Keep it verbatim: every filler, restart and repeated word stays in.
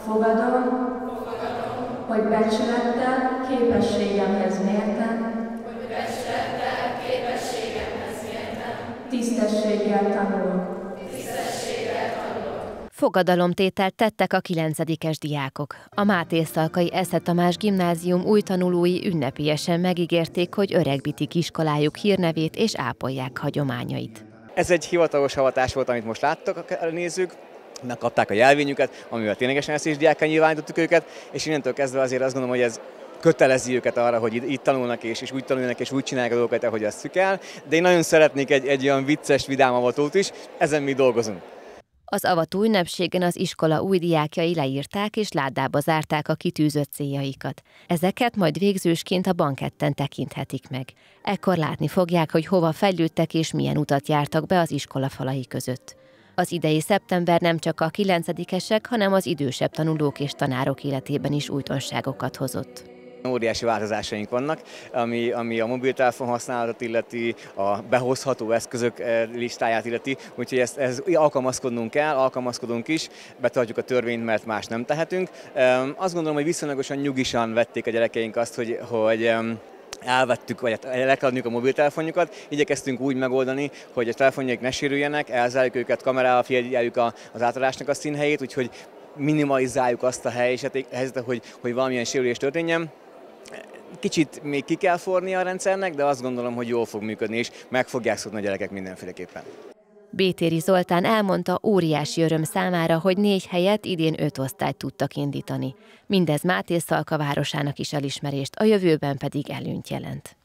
Fogadom, hogy becsülettel, képességemhez mérten, tisztességgel tanulok. Fogadalomtételt tettek a kilencedikes diákok. A Mátészalkai Esze Tamás Gimnázium új tanulói ünnepélyesen megígérték, hogy öregbítik iskolájuk hírnevét és ápolják hagyományait. Ez egy hivatalos avatás volt, amit most láttak a nézők. Megkapták a jelvényüket, amivel ténylegesen eszés diákká nyilvánítottuk őket, és innentől kezdve azért azt gondolom, hogy ez kötelezi őket arra, hogy itt tanulnak és, és úgy tanulnak és úgy csinálják a dolgokat, ahogy azt kell. De én nagyon szeretnék egy, egy olyan vicces, vidám avatót is, ezen mi dolgozunk. Az avató ünnepségen az iskola új diákjai leírták és ládába zárták a kitűzött céljaikat. Ezeket majd végzősként a banketten tekinthetik meg. Ekkor látni fogják, hogy hova fejlődtek és milyen utat jártak be az iskola falai között. Az idei szeptember nem csak a kilencedikesek, hanem az idősebb tanulók és tanárok életében is újdonságokat hozott. Óriási változásaink vannak, ami, ami a mobiltelefon használatot illeti, a behozható eszközök listáját illeti, úgyhogy ezt, ezt alkalmazkodnunk kell, alkalmazkodunk is, betartjuk a törvényt, mert más nem tehetünk. Azt gondolom, hogy viszonylagosan nyugisan vették a gyerekeink azt, hogy, hogy elvettük, vagy le kell adniuk a mobiltelefonjukat, igyekeztünk úgy megoldani, hogy a telefonjaik ne sérüljenek, elzárjuk őket, kamerával figyeljük az átadásnak a színhelyét, úgyhogy minimalizáljuk azt a helyzetet, hogy, hogy valamilyen sérülés történjen. Kicsit még ki kell forni a rendszernek, de azt gondolom, hogy jól fog működni, és meg fogják szokni a gyerekek mindenféleképpen. Bétéri Zoltán elmondta, óriási öröm számára, hogy négy helyett idén öt osztályt tudtak indítani. Mindez Mátészalka városának is elismerést, a jövőben pedig előnyt jelent.